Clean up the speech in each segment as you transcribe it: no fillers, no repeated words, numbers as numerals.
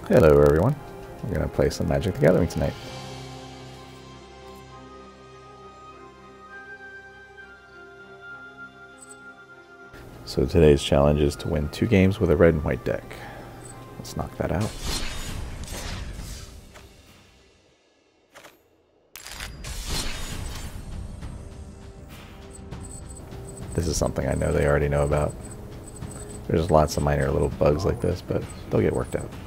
Hello everyone, we're going to play some Magic the Gathering tonight. So today's challenge is to win 2 games with a red and white deck. Let's knock that out. This is something I know they already know about. There's lots of minor little bugs like this, but they'll get worked out.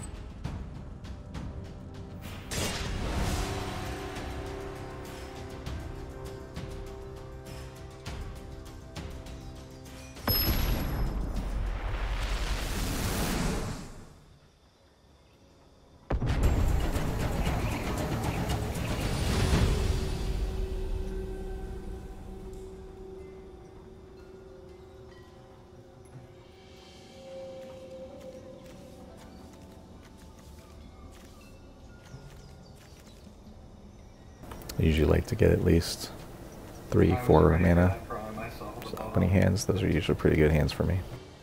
I usually like to get at least 3-4 mana. Just opening hands, those are usually pretty good hands for me.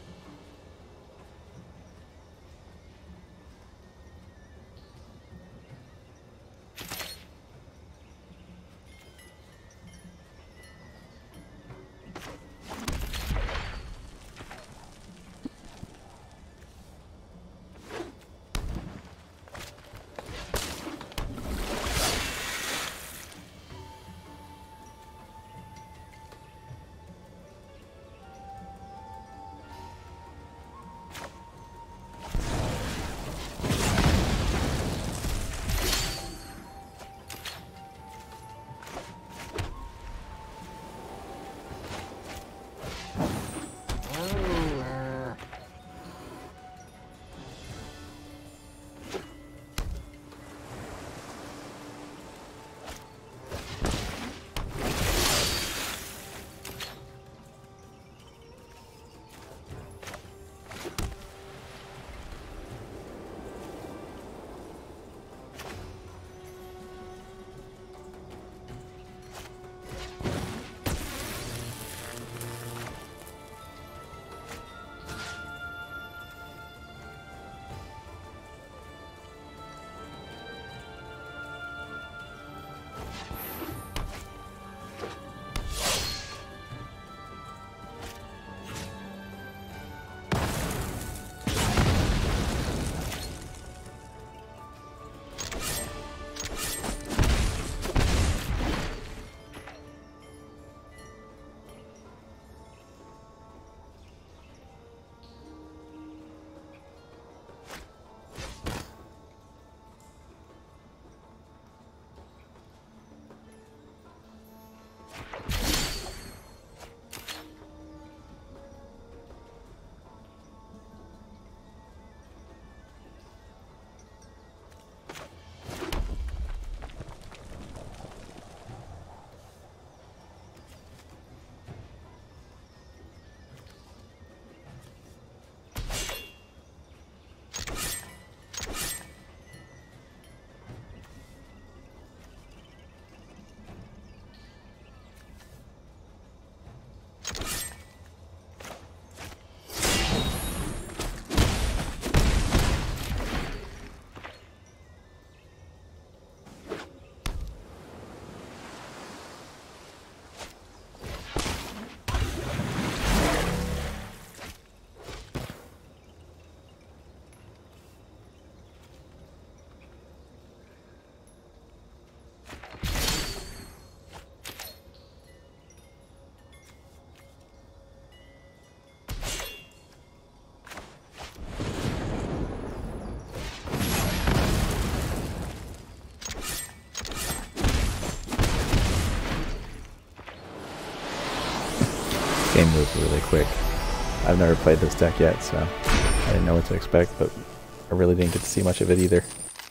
Game moved really quick. I've never played this deck yet, so I didn't know what to expect, but I really didn't get to see much of it either.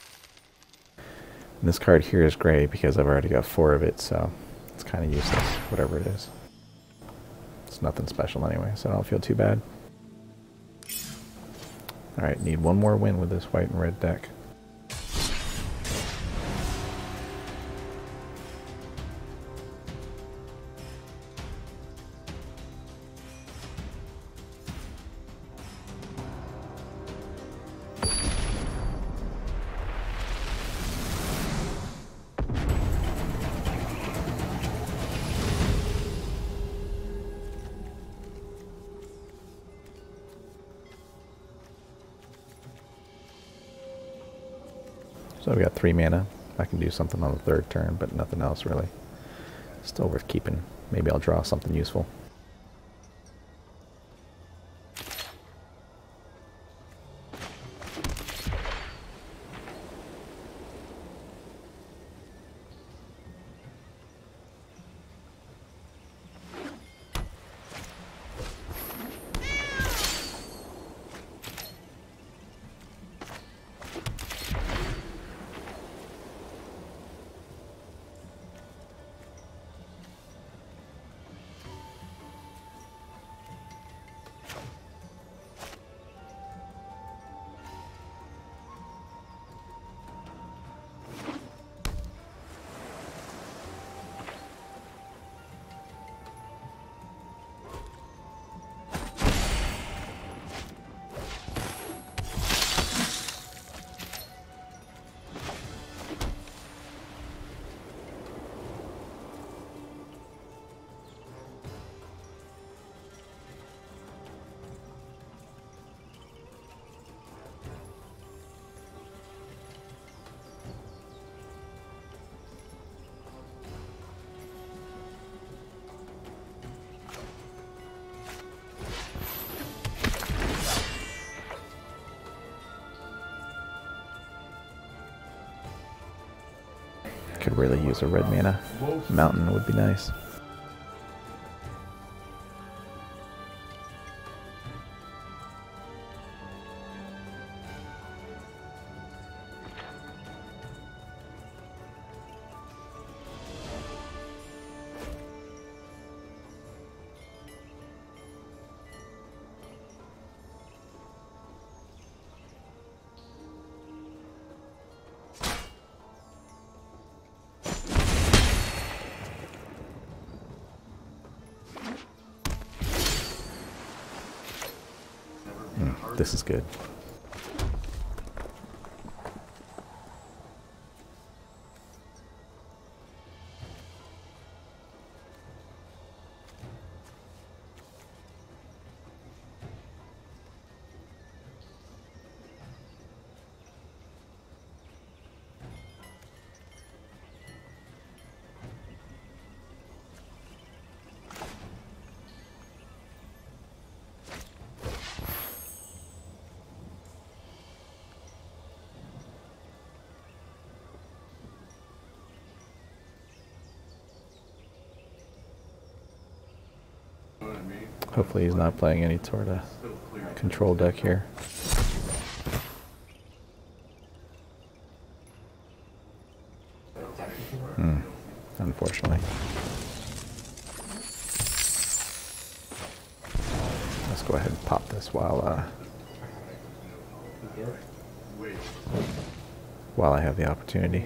And this card here is gray because I've already got 4 of it, so it's kind of useless, whatever it is. It's nothing special anyway, so I don't feel too bad. Alright, need one more win with this white and red deck. So we got 3 mana. I can do something on the 3rd turn, but nothing else really. Still worth keeping. Maybe I'll draw something useful. Could really use a red mana. Mountain would be nice. This is good. Hopefully he's not playing any sort of control deck here. Unfortunately. Let's go ahead and pop this while I have the opportunity.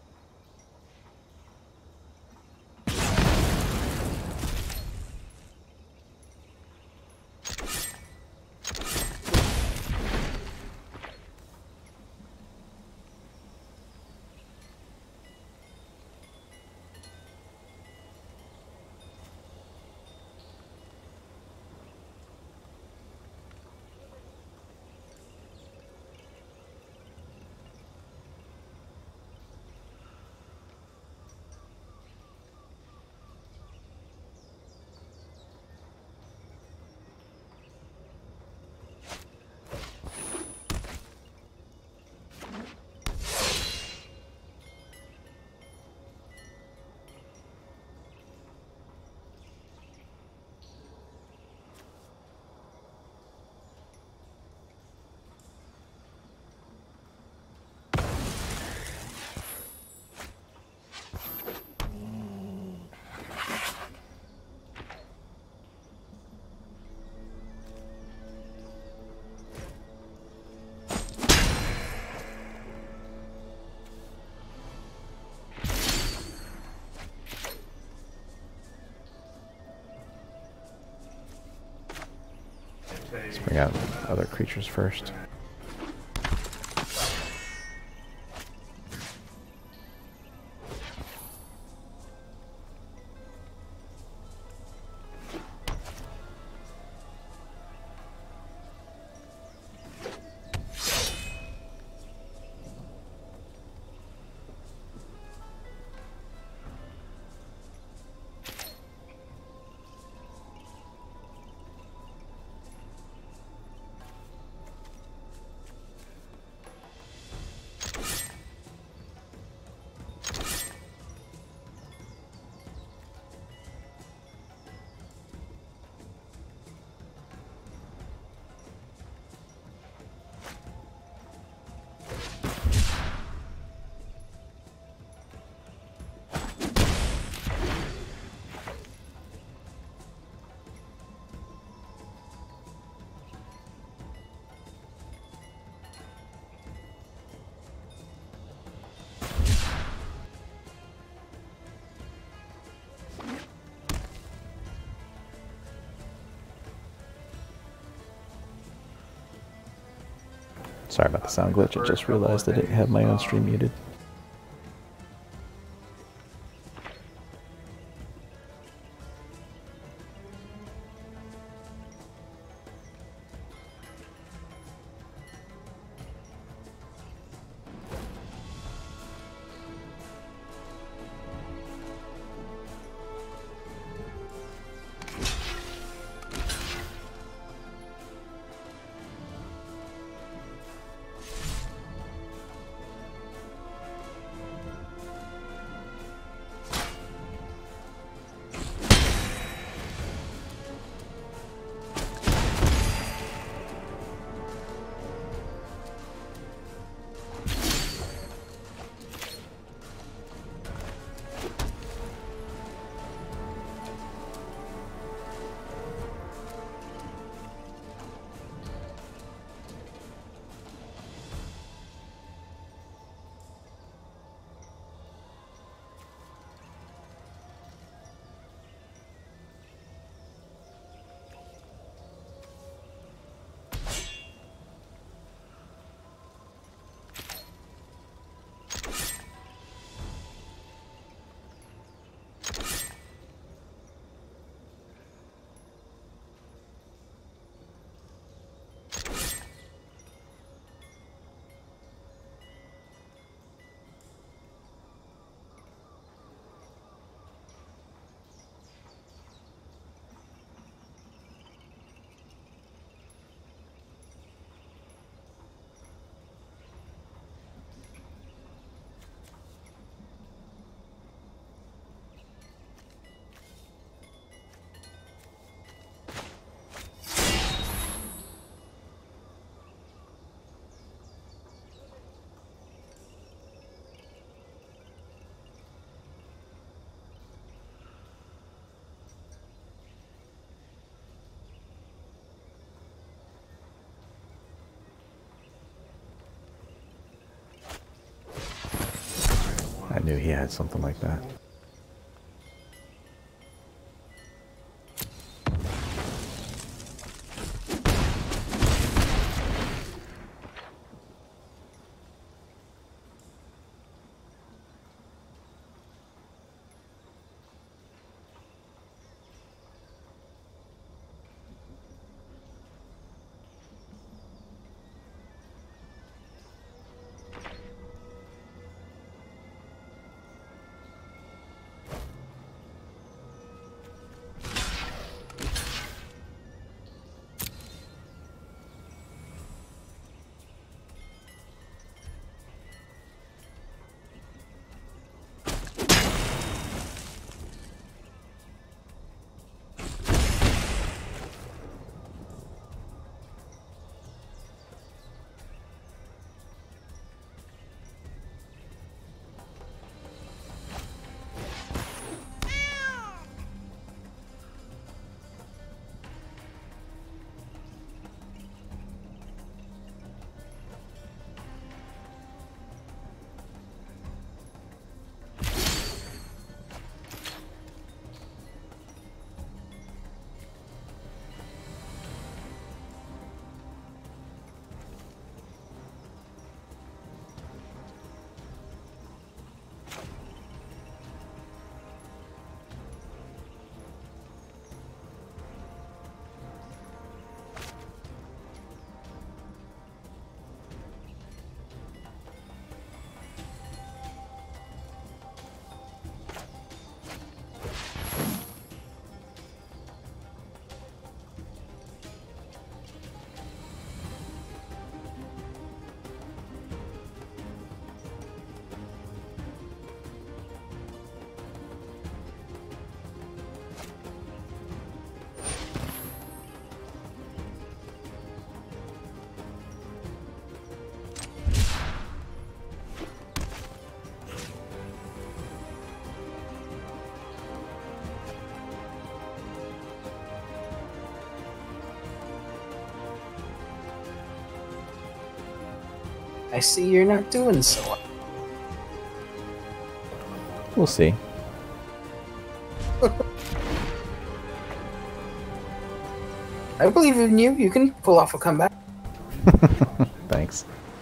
Let's bring out other creatures first. Sorry about the sound glitch, I just realized I didn't have my own stream muted. I knew he had something like that. I see you're not doing so well. We'll see. I believe in you. You can pull off a comeback. Thanks.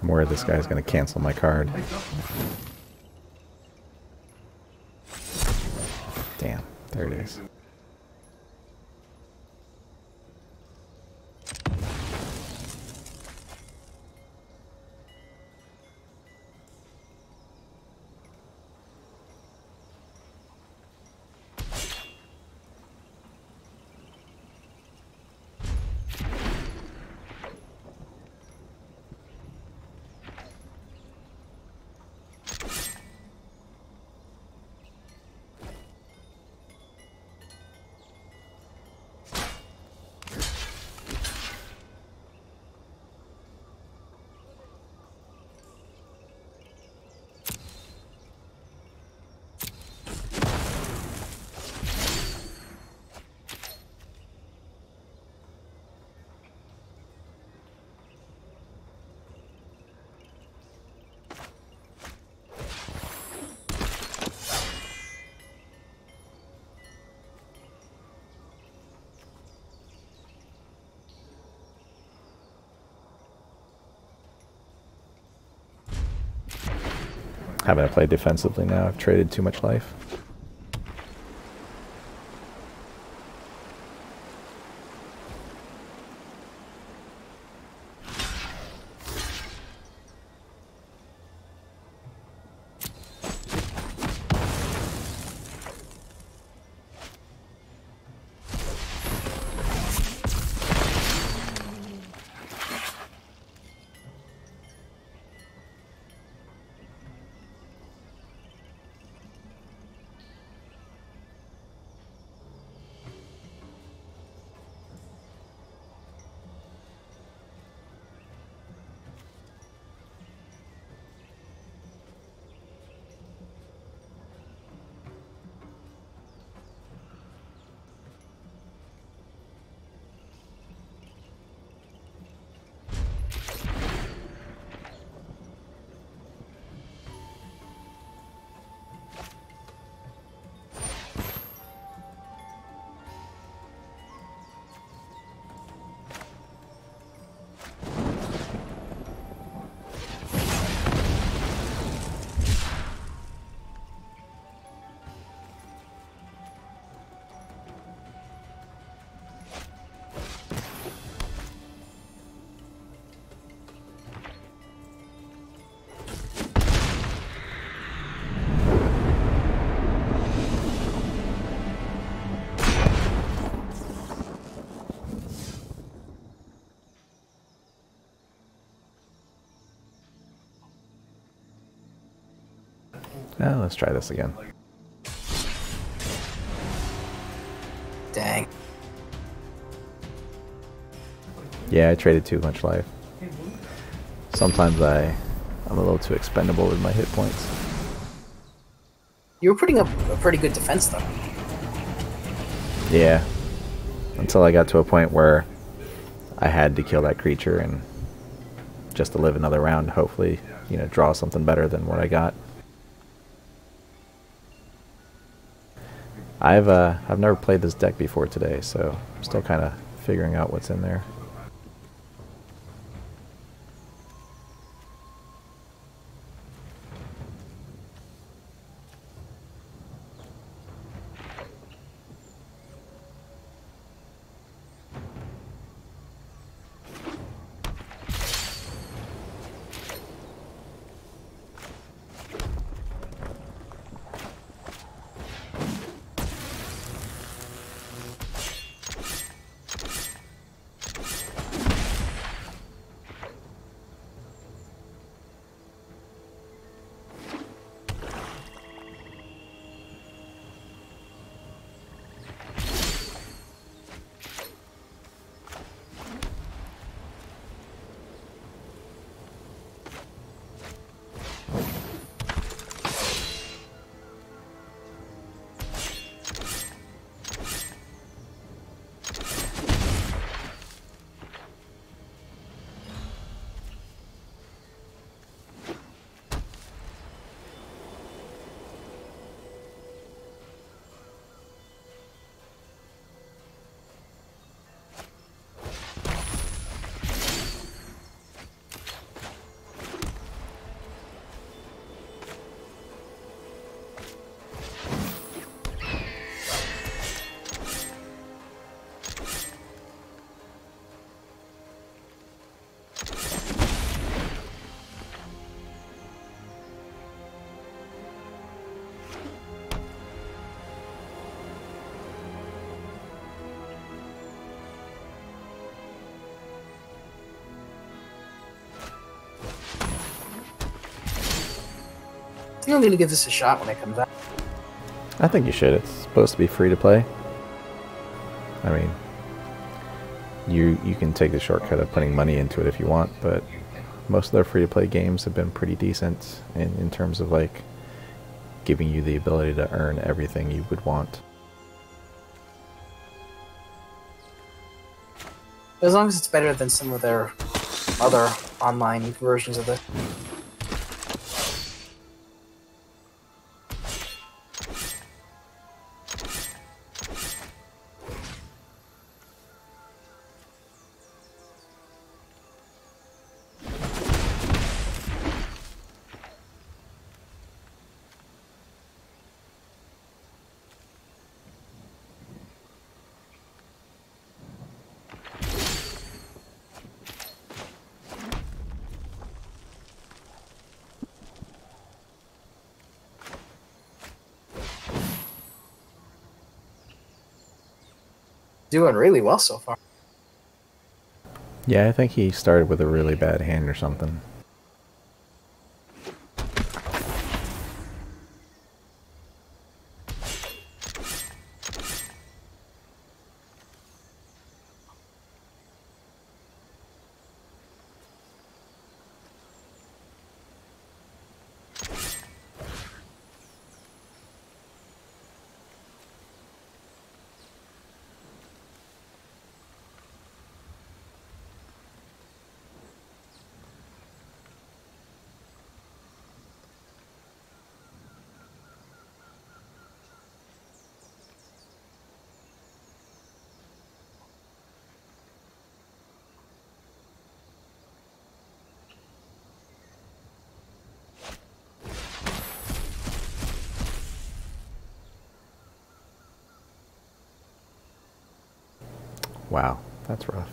I'm worried this guy's going to cancel my card. Damn, there it is. Having to play defensively now. I've traded too much life. Now let's try this again. Dang. Yeah, I traded too much life. Sometimes I'm a little too expendable with my hit points. You were putting up a pretty good defense, though. Yeah. Until I got to a point where I had to kill that creature and just to live another round, hopefully, you know, draw something better than what I got. I've never played this deck before today, so I'm still kind of figuring out what's in there. I'm gonna give this a shot when it comes out. I think you should. It's supposed to be free to play. I mean, you can take the shortcut of putting money into it if you want, but most of their free to play games have been pretty decent in terms of like giving you the ability to earn everything you would want. As long as it's better than some of their other online versions of it. Doing really well so far. Yeah, I think he started with a really bad hand or something. Wow, that's rough.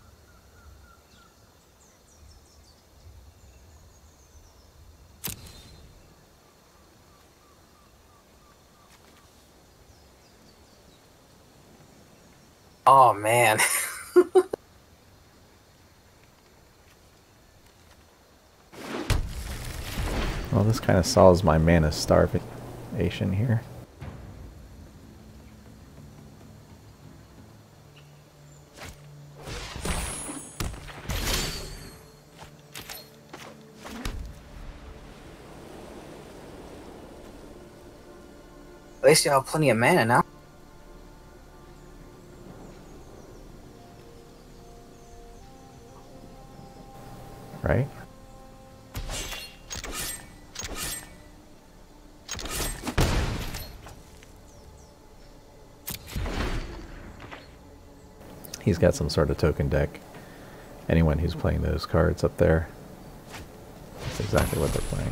Oh man. Well, this kind of solves my mana starvation here. At least you have plenty of mana now. Right? He's got some sort of token deck. Anyone who's playing those cards up there, that's exactly what they're playing.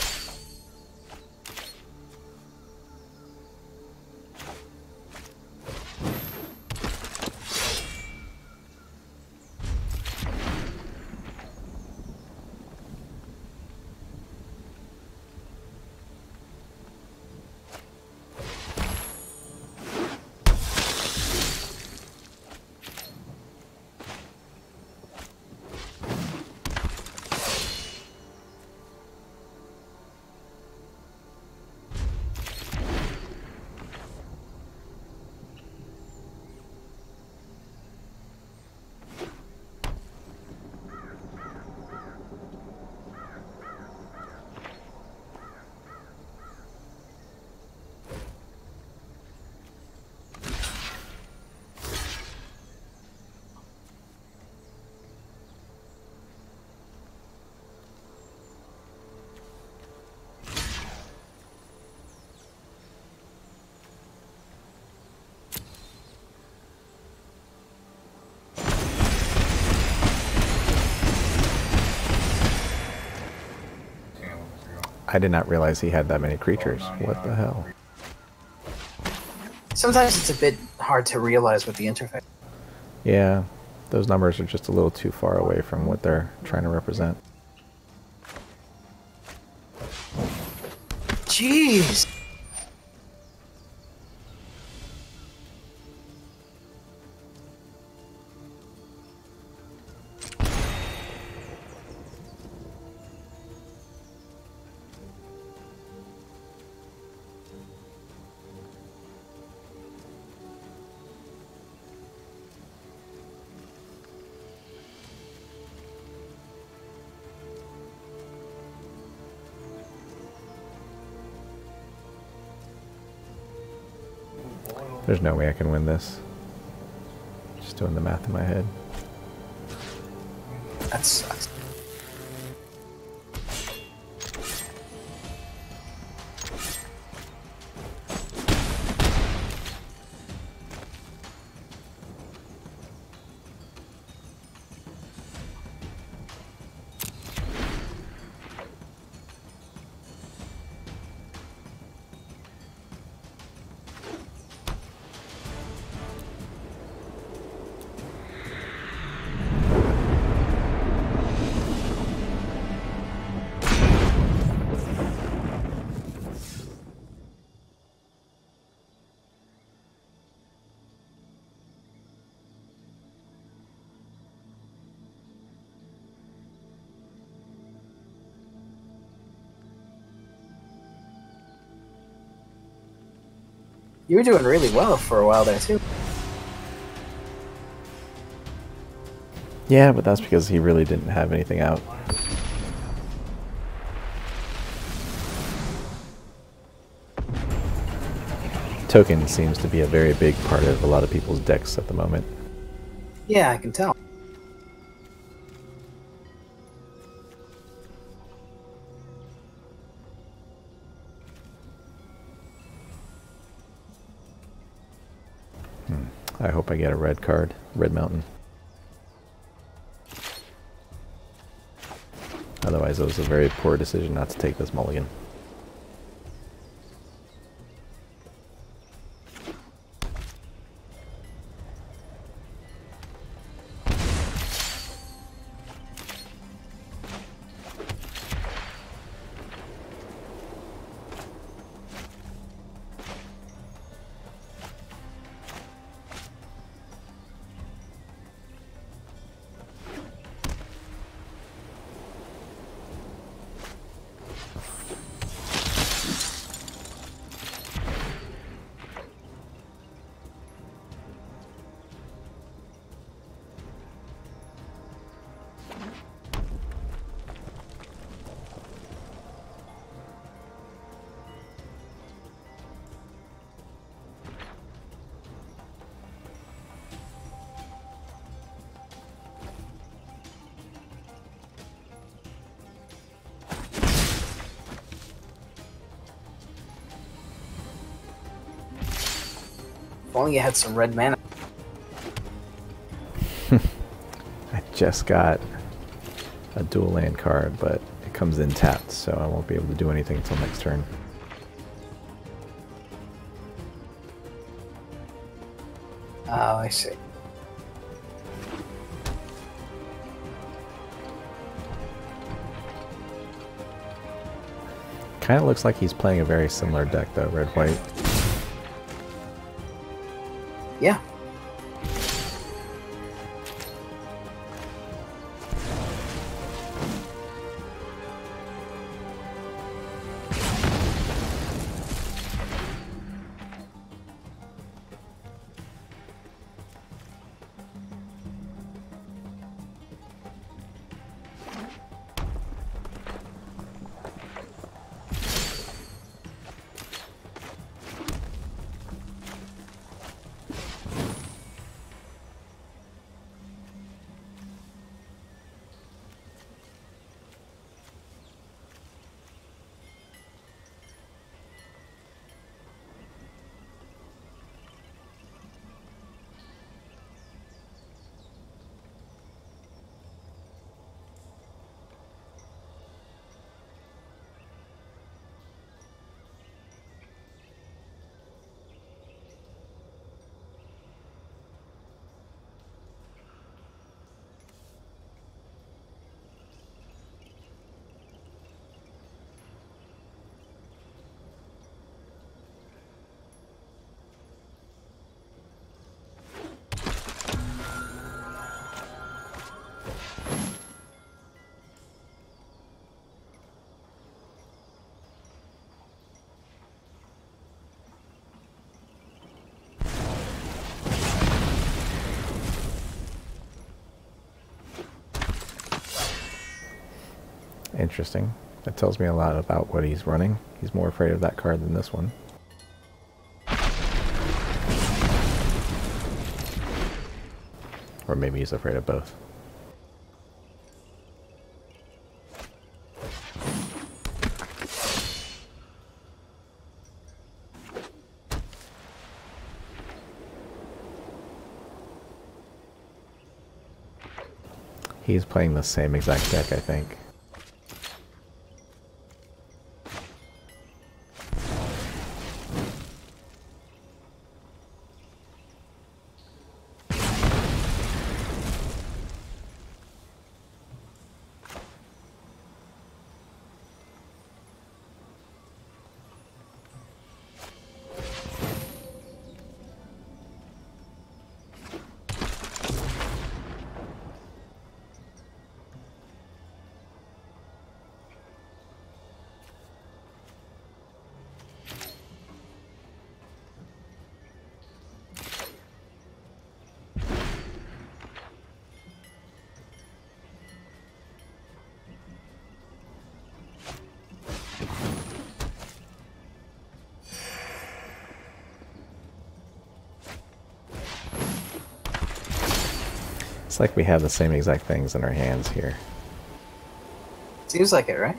I did not realize he had that many creatures. What the hell? Sometimes it's a bit hard to realize with the interface. Yeah, those numbers are just a little too far away from what they're trying to represent. Jeez! There's no way I can win this. Just doing the math in my head. That sucks. You were doing really well for a while there, too. Yeah, but that's because he really didn't have anything out. Token seems to be a very big part of a lot of people's decks at the moment. Yeah, I can tell. I hope I get a red card. Red Mountain. Otherwise, it was a very poor decision not to take this mulligan. If only you had some red mana. I just got a dual land card, but it comes in tapped, so I won't be able to do anything until next turn. Oh, I see. Kind of looks like he's playing a very similar deck though, red-white. Yeah. Interesting. That tells me a lot about what he's running. He's more afraid of that card than this one. Or maybe he's afraid of both. He's playing the same exact deck, I think. It's like we have the same exact things in our hands here. Seems like it, right?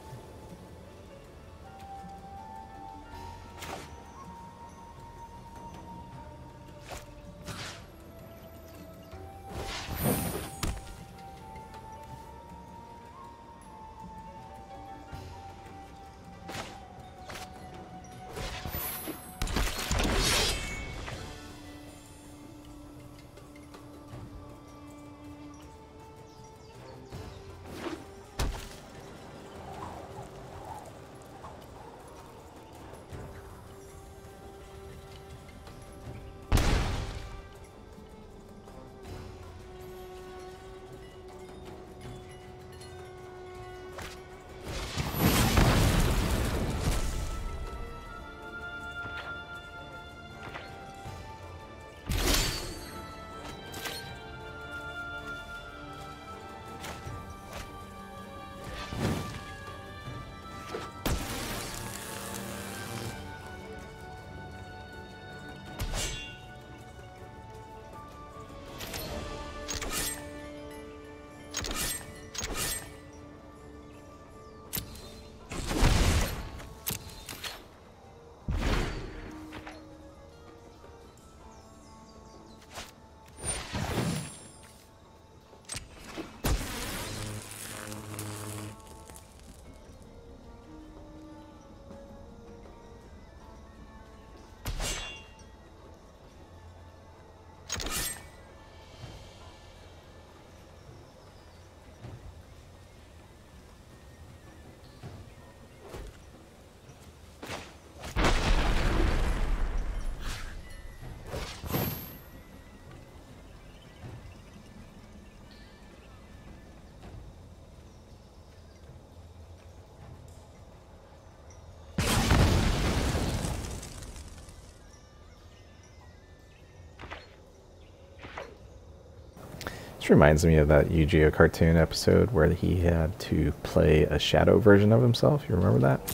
This reminds me of that Yu-Gi-Oh cartoon episode where he had to play a shadow version of himself. You remember that?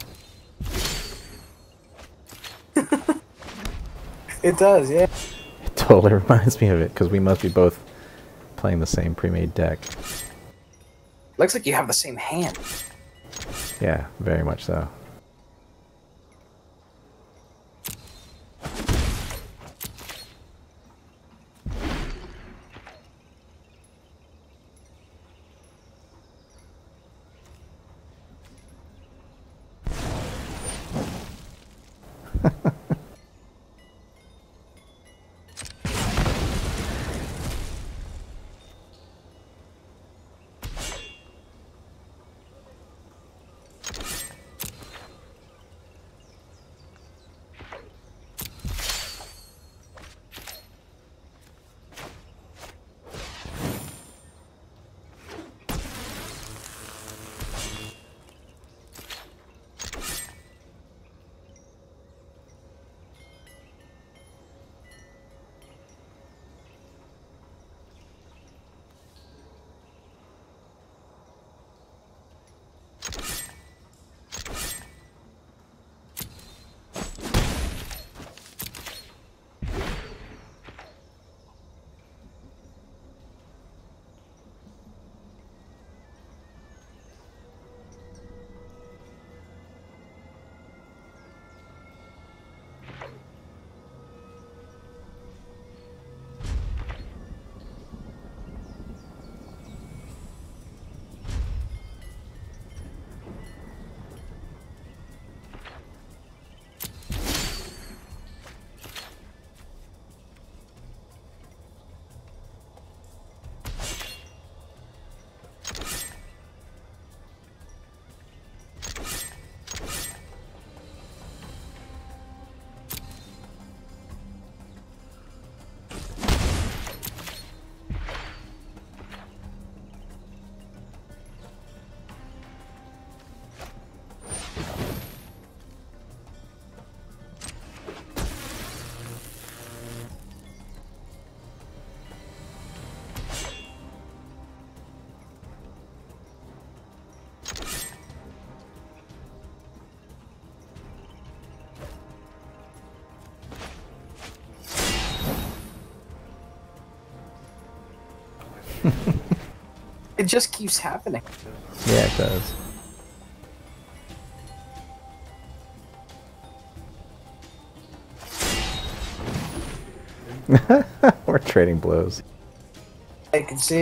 It does, yeah. It totally reminds me of it, because we must be both playing the same pre-made deck. Looks like you have the same hand. Yeah, very much so. It just keeps happening. Yeah, it does. We're trading blows. I can see.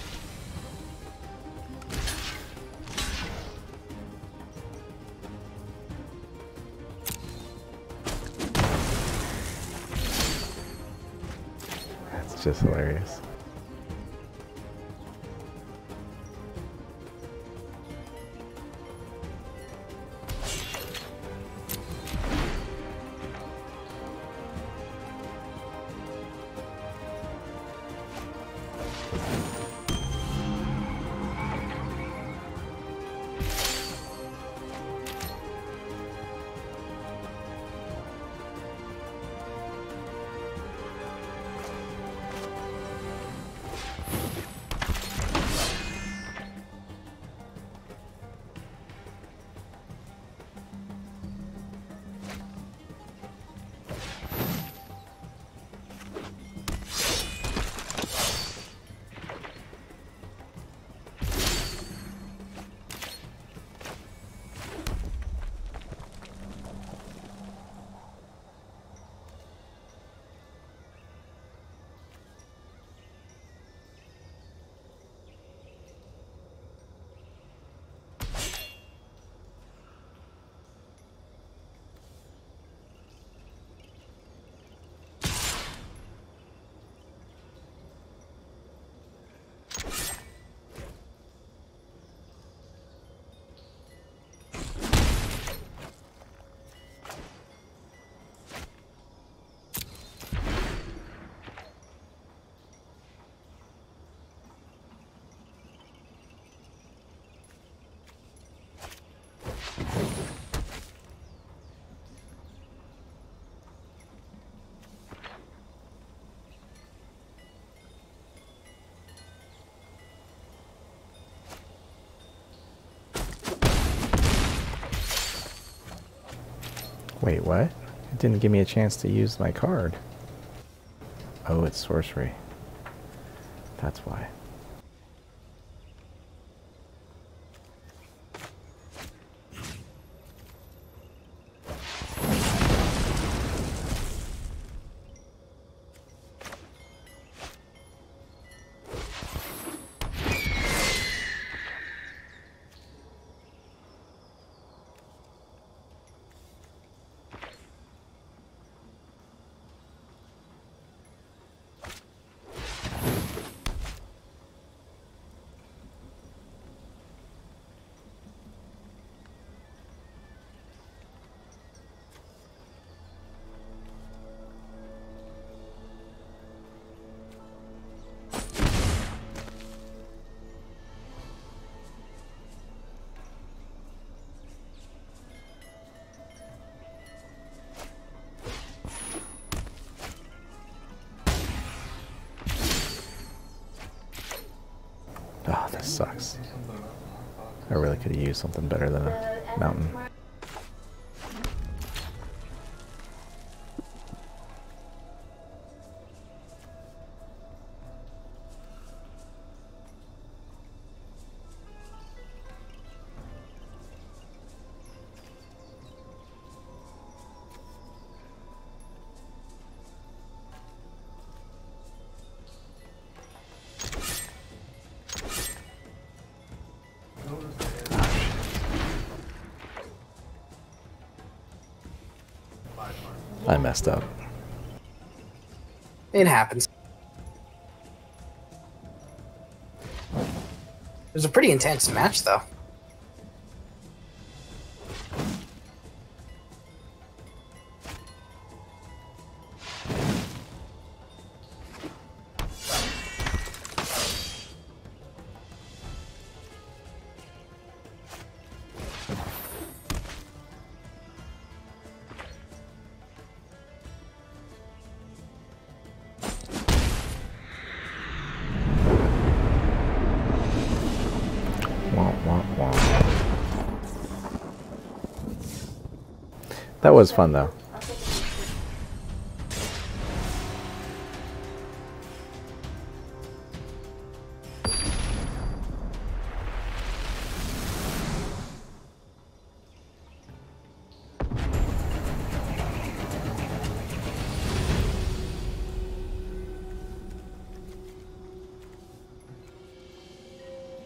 That's just hilarious. Wait, what? It didn't give me a chance to use my card. Oh, it's sorcery. That's why. Oh, this sucks. I really could have used something better than a mountain. I messed up. It happens. It was a pretty intense match, though. That was fun, though.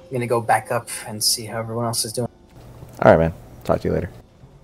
I'm gonna go back up and see how everyone else is doing. All right, man. Talk to you later.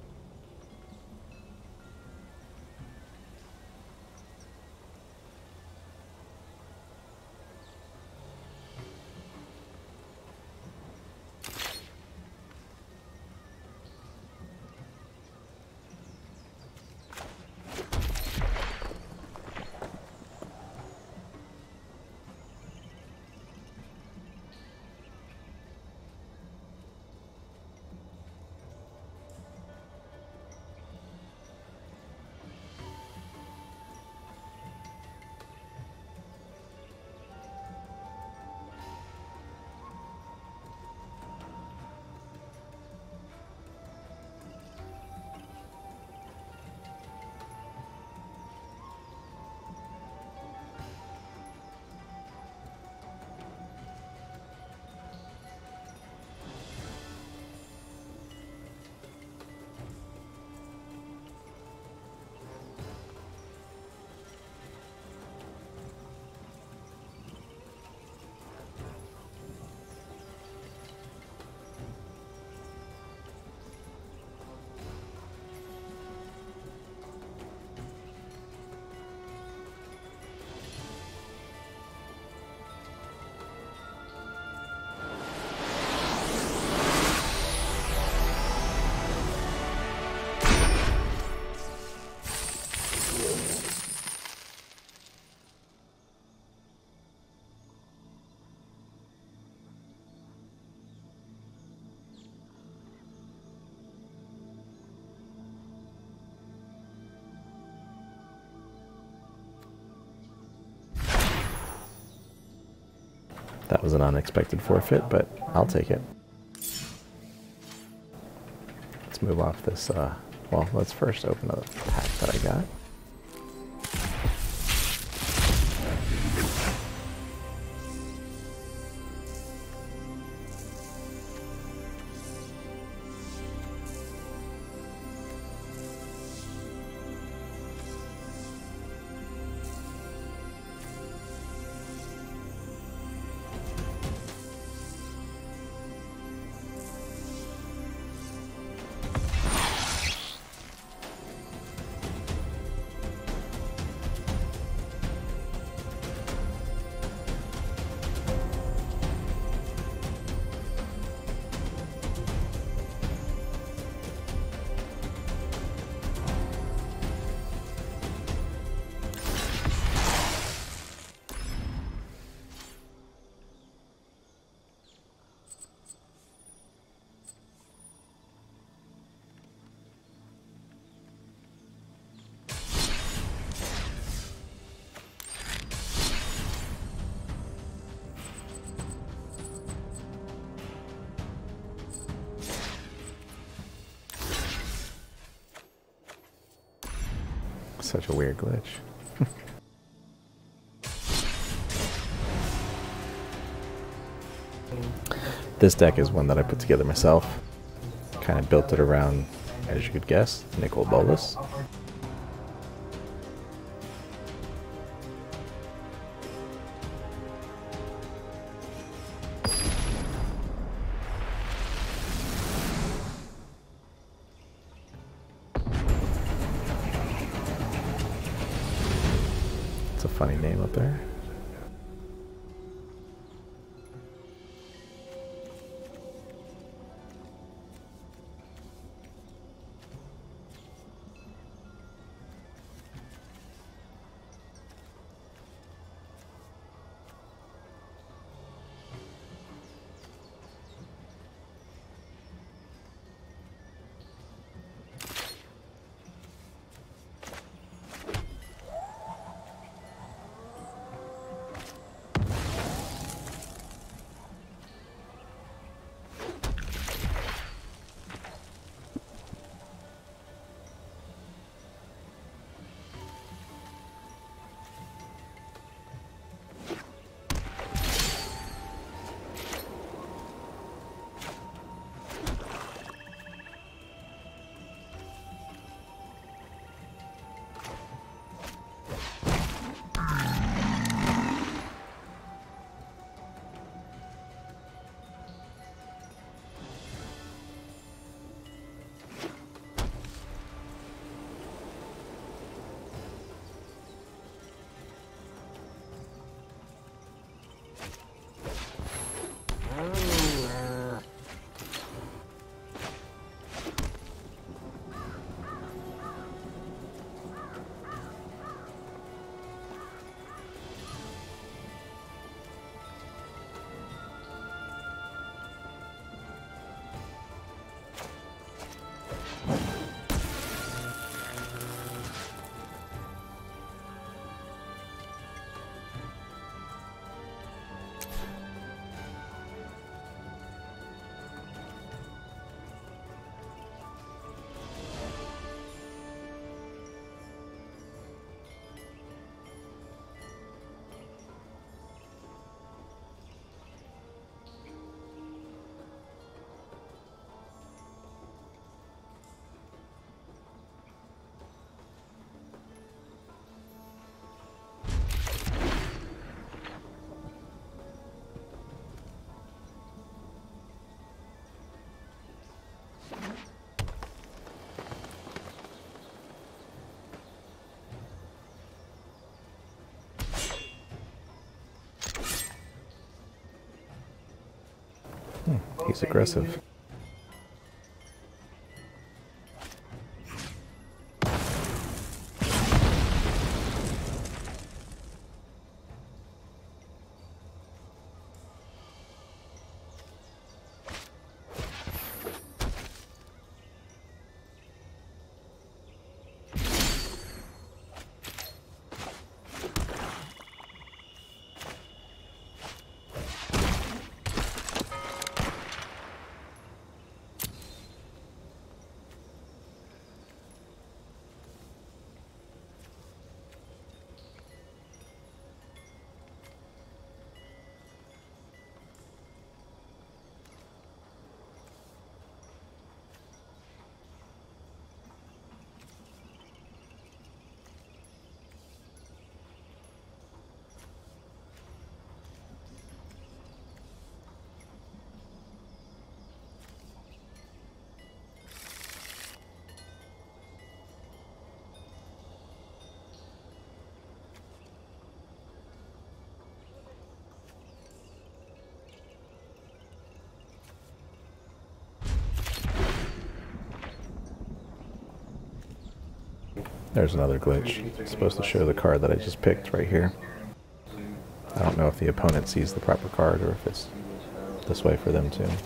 That was an unexpected forfeit, but I'll take it. Let's move off this, well, let's first open a pack that I got. Such a weird glitch. This deck is one that I put together myself. Kind of built it around, as you could guess, Nicol Bolas. It's a funny name up there. He's aggressive. There's another glitch. It's supposed to show the card that I just picked right here. I don't know if the opponent sees the proper card or if it's this way for them too.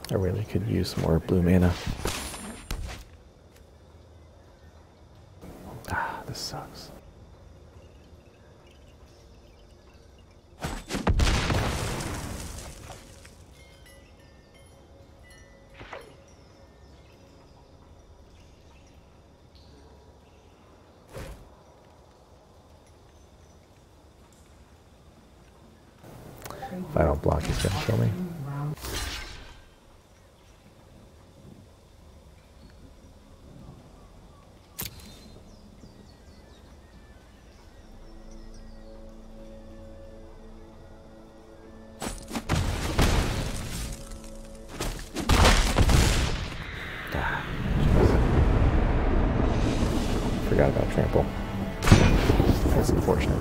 I really could use more blue mana. Ah, this sucks. If I don't block, he's gonna kill me. Ah, jeez. Forgot about trample. That's unfortunate.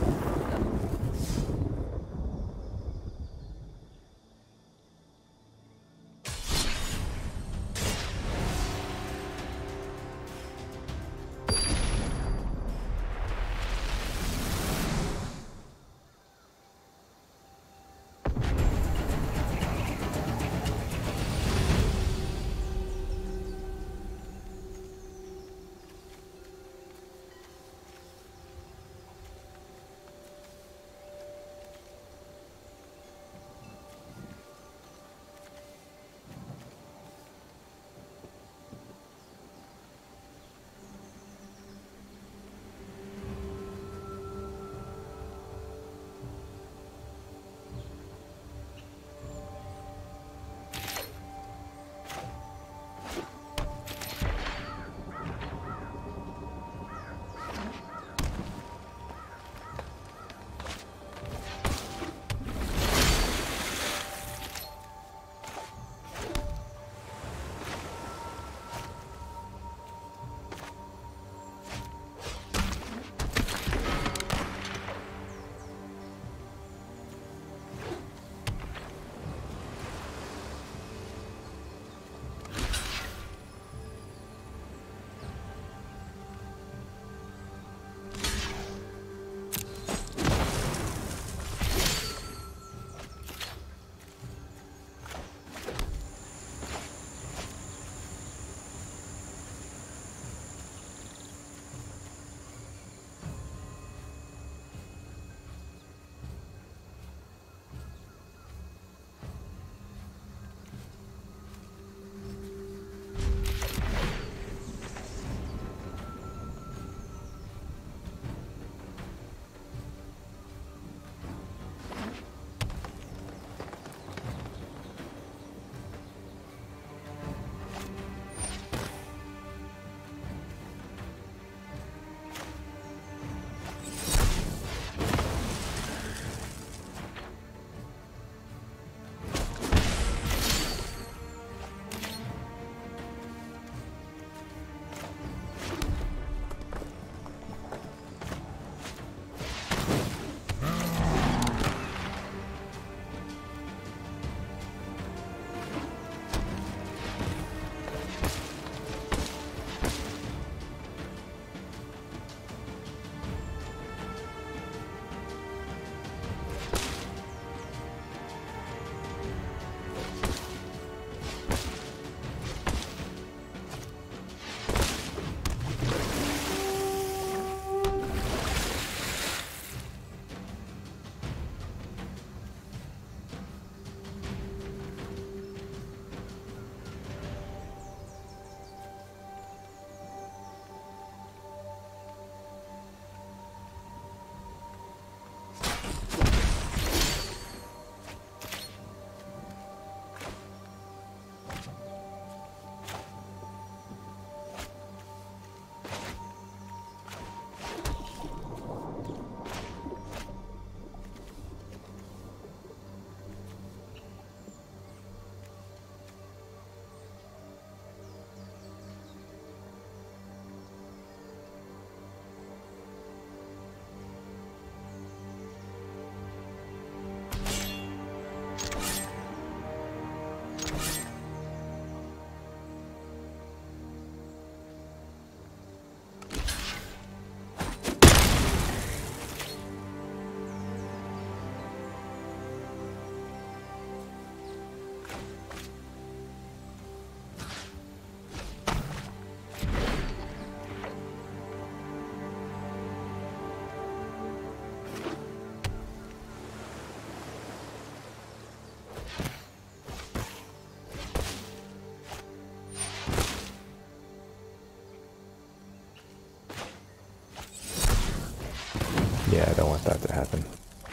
Yeah, I don't want that to happen.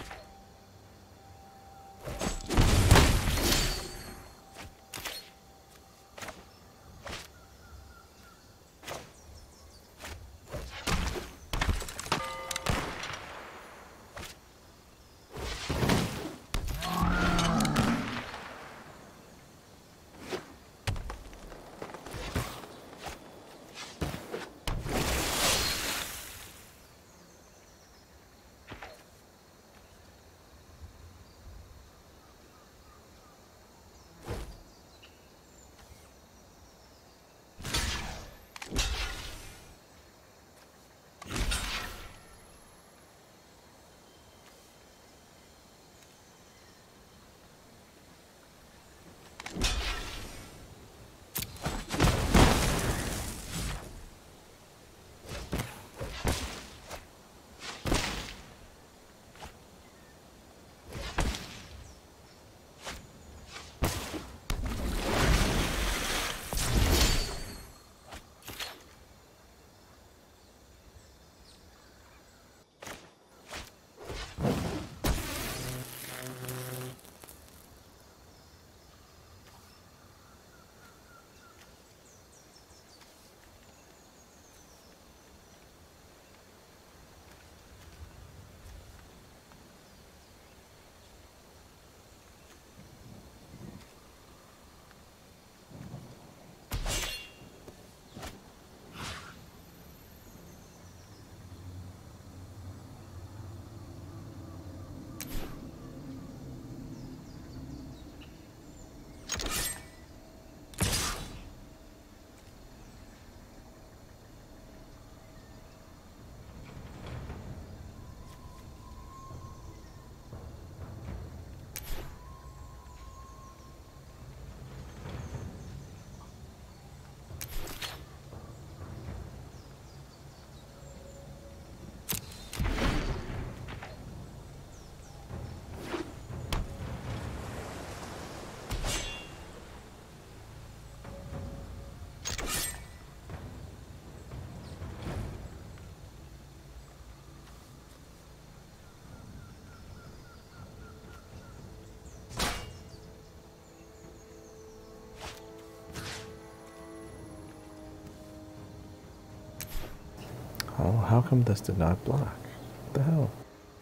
Oh, how come this did not block? What the hell?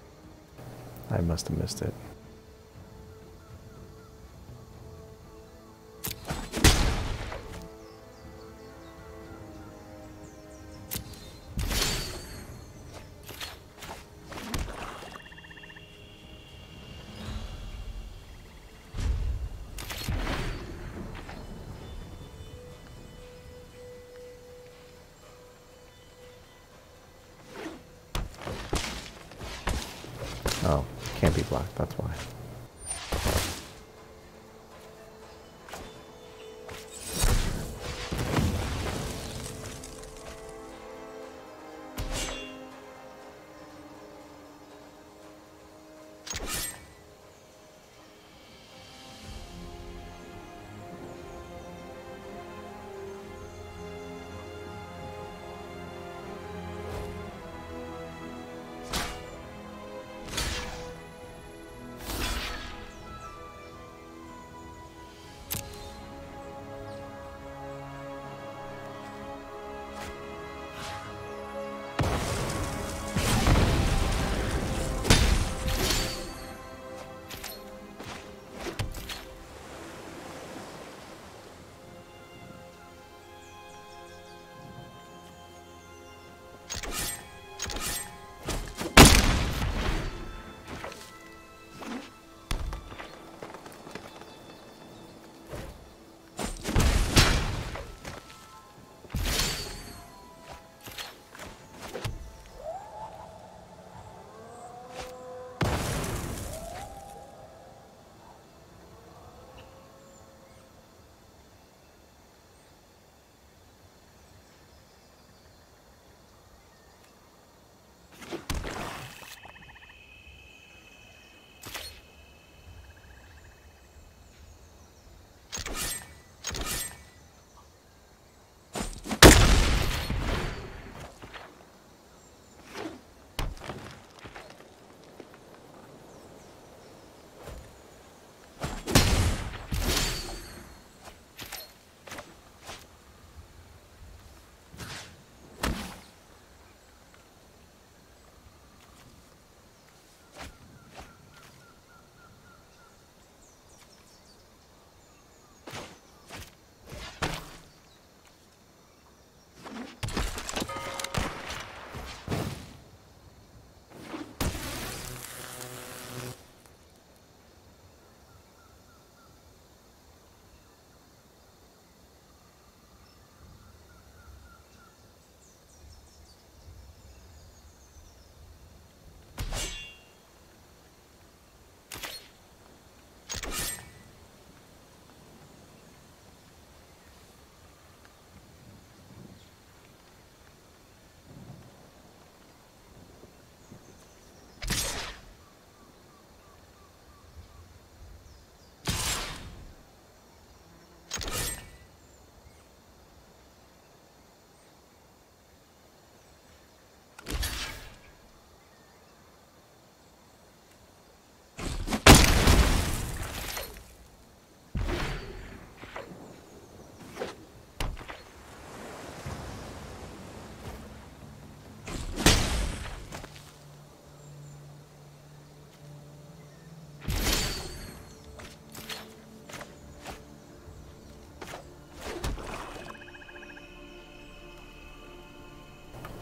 I must have missed it. Oh, can't be blocked, that's why.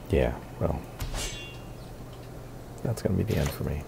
Yeah, well, that's going to be the end for me.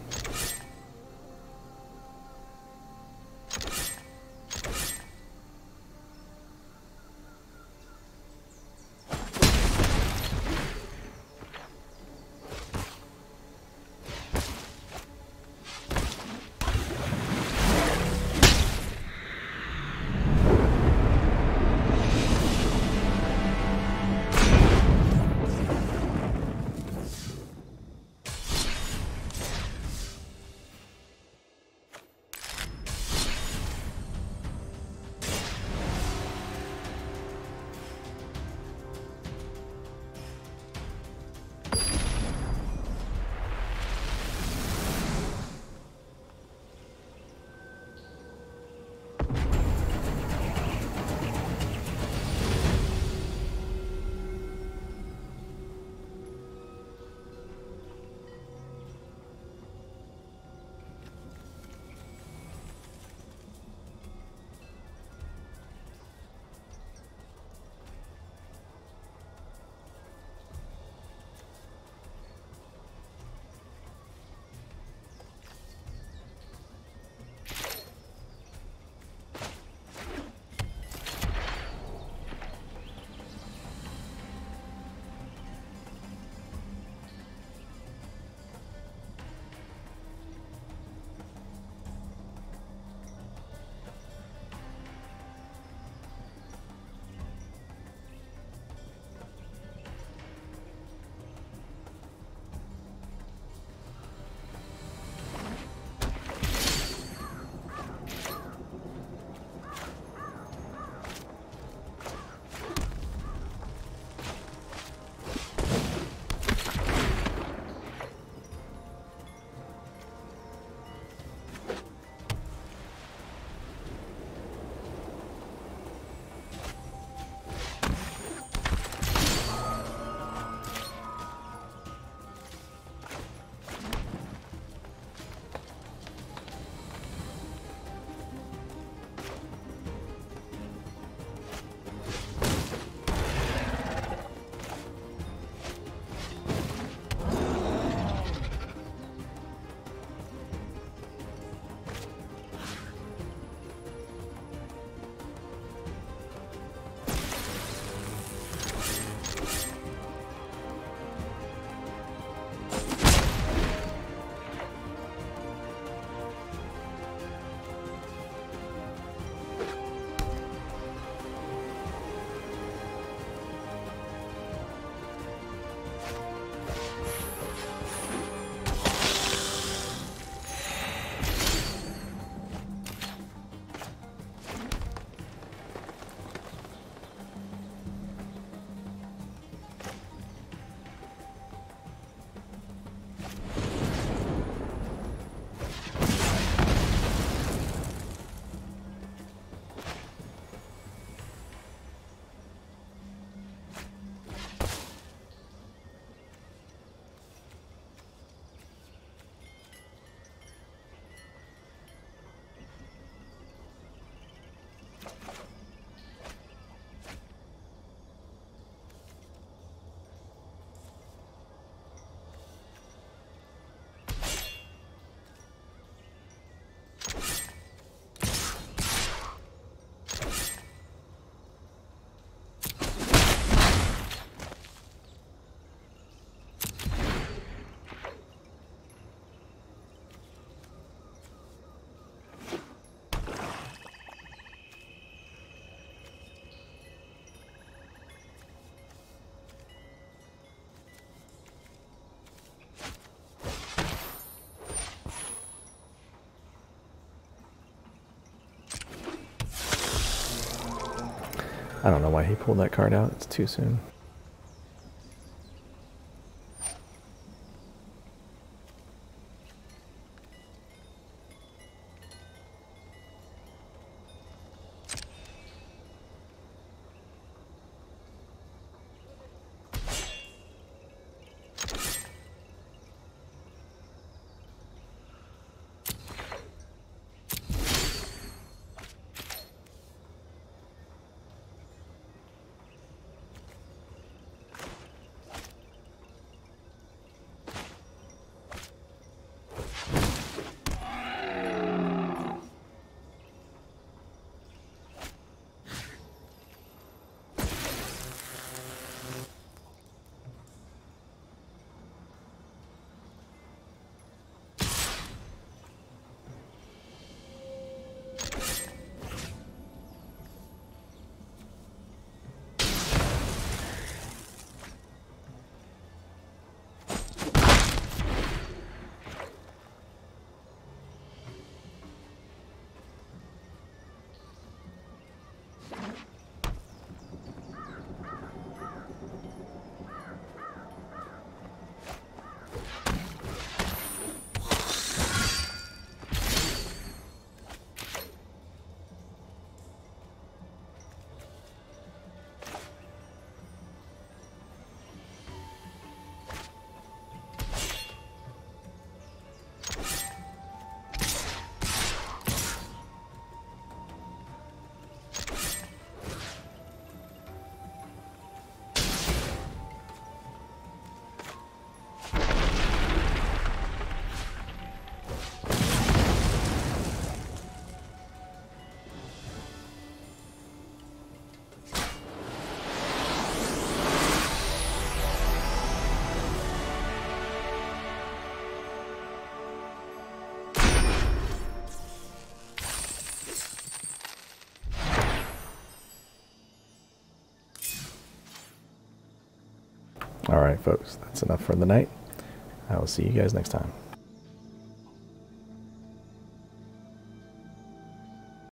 I don't know why he pulled that card out. It's too soon. All right, folks, that's enough for the night. I will see you guys next time.